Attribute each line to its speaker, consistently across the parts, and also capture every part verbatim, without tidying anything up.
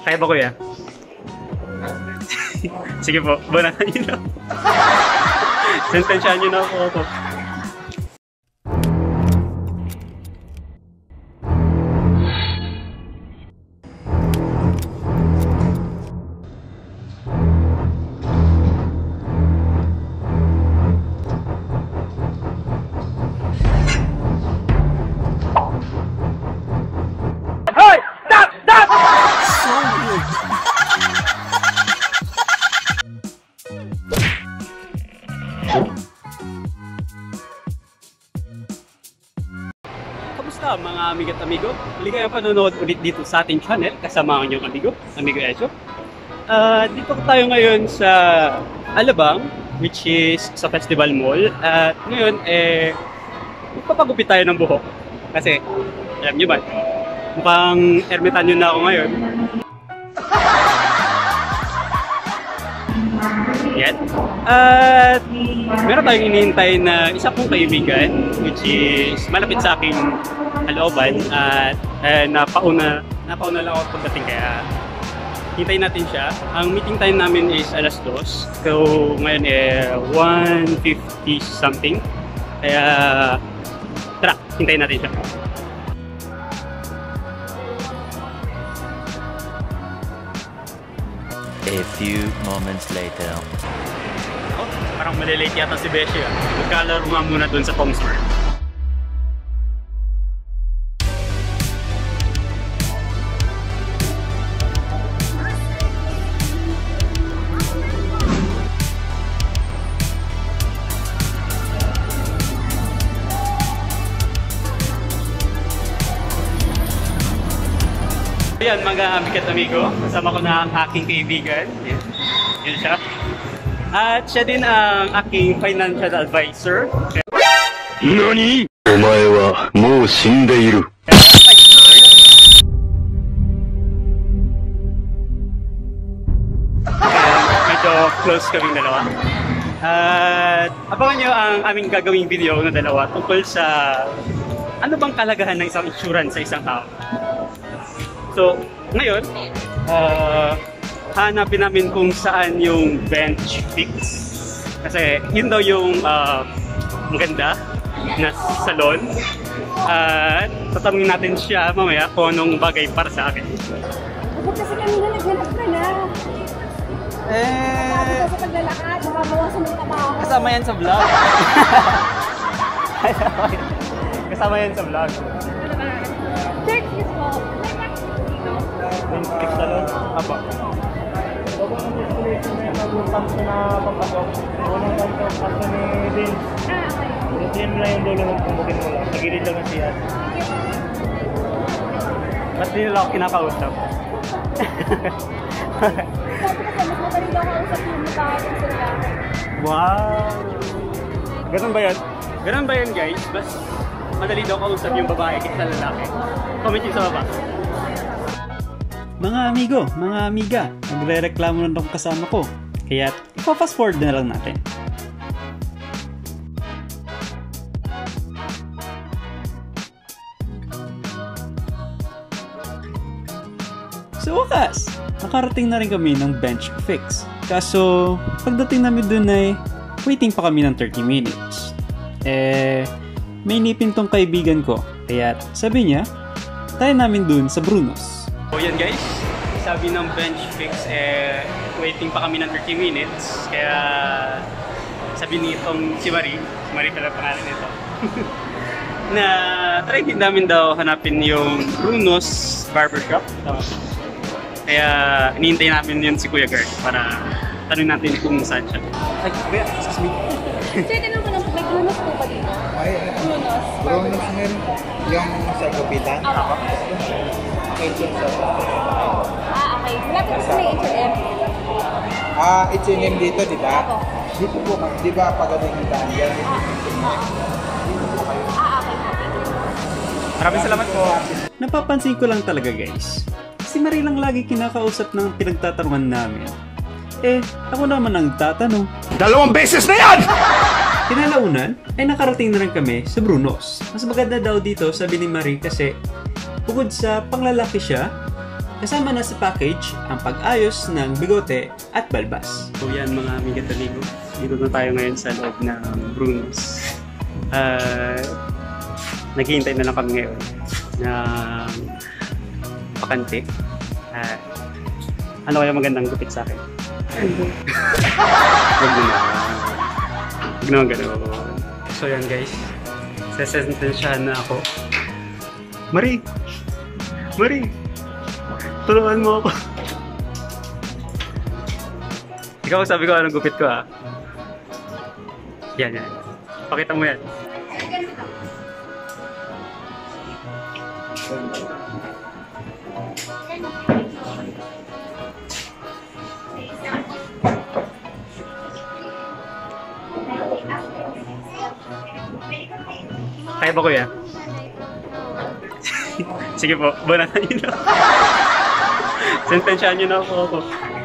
Speaker 1: Kaya ba kuya? Sige po, banatan nyo na. Sentensyahan nyo na ako ako.
Speaker 2: Kamusta mga amigo at amigo? Huli kayo panonood ulit dito sa ating channel kasama ang inyong amigo, Amigo Echo. Uh, dito tayo ngayon sa Alabang, which is sa Festival Mall. At ngayon, eh, magpapagupit tayo ng buhok. Kasi, alam nyo ba, mukhang ermitanyo na ako ngayon. Yan. At meron tayong inihintay na isa pong kaibigan, which is malapit sa aking kalooban. At eh, napauna, napauna lang ako pagdating, kaya hintayin natin siya. Ang meeting time namin is alas dos. So ngayon eh one fifty something. Kaya tara, hintayin natin siya.
Speaker 3: A few moments later.
Speaker 1: Oh, parang malilate yata si Beshi. Ah. Magkalaro nga muna dun sa Kongsberg. Ayan mga amigo at amigo, kasama ko na ang aking kaibigan. Yan, yan siya. At siya din ang aking financial advisor.
Speaker 4: Nani? Omae wa mou shindeiru.
Speaker 1: Medyo close kaming dalawa. At abangan nyo ang aming gagawing video ng dalawa tungkol sa ano bang kalagahan ng isang insurance sa isang tao. So, ngayon, uh, hanapin namin kung saan yung bench fix. Kasi yun daw yung uh, maganda na salon. At uh, tatanungin natin siya mamaya kung anong bagay para sa akin.
Speaker 5: Ako kasi kanina naghanap ka na.
Speaker 2: Eh,
Speaker 5: Sabi ko sa paglalakad, nakabawasan ng trabaho.
Speaker 2: kasama yan sa vlog.
Speaker 1: Kasama yan sa vlog.
Speaker 5: Check this po.
Speaker 1: Bench fix salon? Apa?
Speaker 6: Baba ang destination na yung mag-usap ko na papasok. Unang kanto, kaso ni Vince.
Speaker 5: Ah, okay.
Speaker 6: Routine lang yung dulo ng pumukin mo lang. Nagilid lang ang siya.
Speaker 1: Ba't di nila ako kinakausap?
Speaker 5: Sabi ko sa mas madali daw kausap yung mukha ng sila.
Speaker 1: Wow! Ganun ba yan? Ganun ba yan guys? Bas madali daw kausap yung babae kaysa lalaki. Comment yun sa baba.
Speaker 2: Mga amigo, mga amiga, nagre-reklamo na akong kasama ko. Kaya ipa-fast forward na lang natin. Sa wakas, nakarating na rin kami ng bench fix. Kaso, pagdating namin dun ay waiting pa kami ng thirty minutes. Eh, may nipin tong kaibigan ko. Kaya sabi niya, tayo namin dun sa Bruno's.
Speaker 1: So yan guys, sabi ng bench fix eh waiting pa kami ng thirty minutes. Kaya sabi nitong si Marie, si Marie pala pangalan nito. Na try din namin daw hanapin yung Bruno's Barbershop. Kaya hinihintay namin yun si Kuya Gert para tanong natin kung saan siya. Ay, Kuya, excuse me.
Speaker 5: Check naman ko lang, may Brunos po ba dito?
Speaker 7: Ay,
Speaker 5: Brunos.
Speaker 7: Brunos meron po. Yung sa Gupitan.
Speaker 5: Ako.
Speaker 7: H and M.
Speaker 5: Ah, okay. Malapit ko sa may H and M.
Speaker 7: Ah, H and M dito, di ba?
Speaker 5: Ako.
Speaker 7: Dito po, di ba pagaling yung daan yan?
Speaker 5: Ah, okay.
Speaker 1: Maraming salamat po.
Speaker 2: Napapansin ko lang talaga guys, si Marie lang lagi kinakausap ng pinagtatanungan namin. Eh, ako naman ang tatanong.
Speaker 4: Dalawang beses na yan!
Speaker 2: Kinalaunan ay nakarating na rin kami sa Bruno's. Mas maganda daw dito, sabi ni Marie, kasi bukod sa panglalaki siya, Kasama na sa package ang pag-ayos ng bigote at balbas.
Speaker 1: So yan mga amiga taligo. Dito na tayo ngayon sa loob ng Bruno's. Uh, naghihintay na lang kami ngayon ng pakante. Uh, ano kaya magandang gupit sa akin? Huwag mo na. Huwag naman gano'n. So yan guys. Sesentensyahan na ako. Marie! Marie! Tulungan mo ako. Ikaw sabi ko anong gupit ko ha. Yan, yan. Pakita mo yan. Kaya ba kuya? Sige po, banatan nyo na. Sentensyahan nyo na ako ako.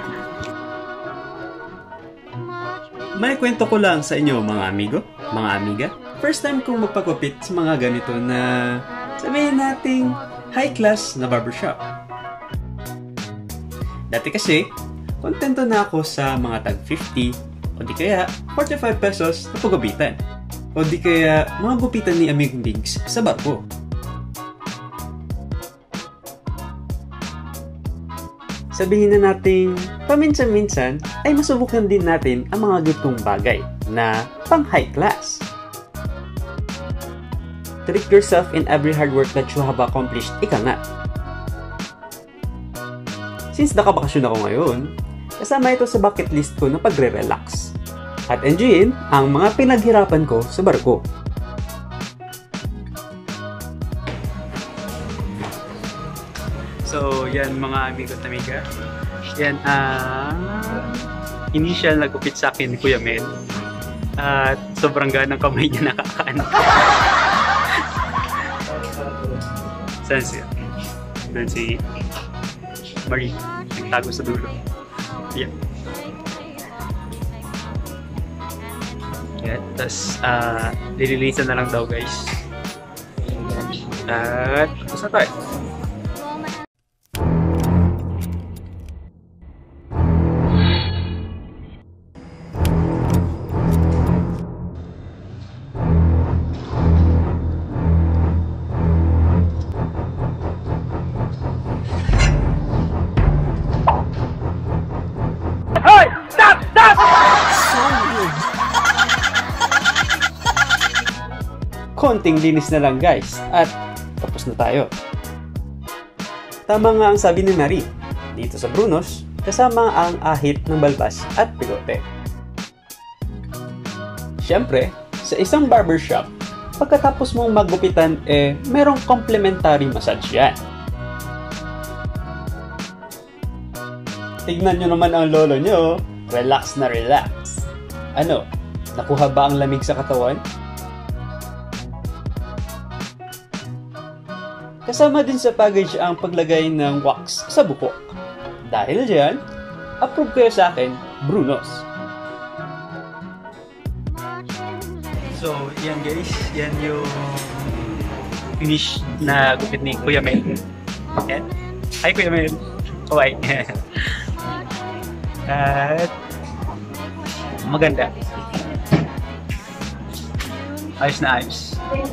Speaker 2: May kwento ko lang sa inyo mga amigo, mga amiga. First time kong magpagupit sa mga ganito na sabihin nating high class na barbershop. Dati kasi, kontento na ako sa mga tag fifty o di kaya forty-five pesos na pagupitan. O di kaya mga gupitan ni Amigong Diggs sa barko. Sabihin na natin, paminsan-minsan ay masubukan din natin ang mga gitong bagay na pang high class. Treat yourself in every hard work that you have accomplished, ika nga. Since nakabakasyon ako ngayon, kasama ito sa bucket list ko na pagre-relax at enjoyin ang mga pinaghirapan ko sa barko.
Speaker 1: So, yan mga amigo at amiga. Yan ang initial na gupit sa akin ni Kuya Mel. At sobrang ganang kamay niya nakakaan. Saan siya? Saan si Marie? Nagtago sa dulo. Yan. Yan. Tapos, uh, lililisan na lang daw guys. At, basta tayo.
Speaker 2: Konting linis na lang guys at tapos na tayo. Tama nga ang sabi ni Marie, dito sa Bruno's kasama ang ahit ng balbas at bigote. Siyempre, sa isang barbershop, pagkatapos mong maggupitan eh merong complimentary massage yan. Tignan nyo naman ang lolo nyo, relax na relax. Ano, nakuha ba ang lamig sa katawan? Kasama din sa package ang paglagay ng wax sa buhok. Dahil dyan, approve kayo sa akin, Bruno's.
Speaker 1: So, yan guys. Yan yung finish na gupit ni Kuya Mel. Yan. Hi Kuya Mel. Kawai. At maganda. Ayos na ayos.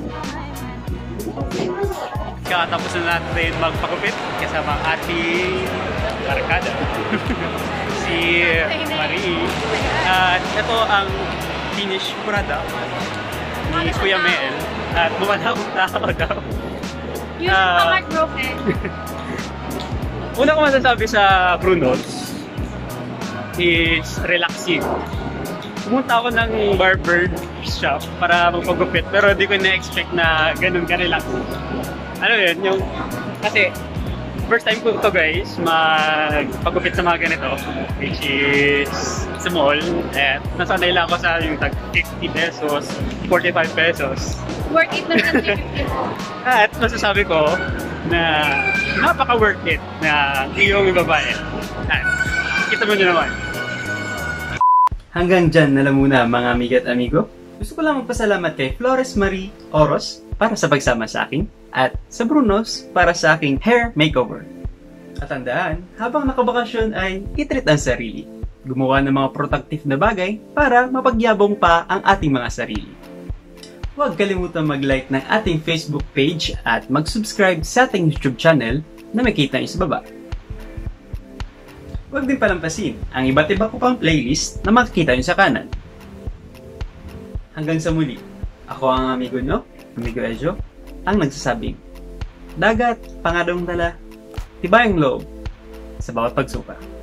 Speaker 1: Katapos na natin magpagupit kasama ang ating barkada si Marie. At ito ang finish product ni Kuya Mel at bumalakong tao daw.
Speaker 5: Yung uh, heartbroken.
Speaker 1: Una ko masasabi sa Bruno's is relaxing. Pumunta ako ng barber shop para magpagupit pero di ko na-expect na ganun ka-relax. Ano yun, yung, kasi first time ko ito guys, magpagupit sa mga ganito, which is sa mall, at nasanay lang ako sa yung tag fifty pesos, forty-five pesos.
Speaker 5: Worth it na sa
Speaker 1: At masasabi ko na napaka worth it na iyong babae. At kita mo nyo naman.
Speaker 2: Hanggang dyan na lang muna mga amiga at amigo. Gusto ko lang magpasalamat kay Flores Marie Oros para sa pagsama sa akin at sa Bruno's para sa aking hair makeover. At tandaan, habang nakabakasyon ay itreat ang sarili. Gumawa ng mga productive na bagay para mapagyabong pa ang ating mga sarili. Huwag kalimutan mag-like ng ating Facebook page at mag-subscribe sa ating YouTube channel na makita niyo sa baba. Huwag din palampasin ang iba't iba ko pang playlist na makikita niyo sa kanan. Hanggang sa muli, ako ang amigo nyo, Amigo Ejo, ang nagsasabing, dagat, pangadong dala, tibayang loob sa bawat pagsuka.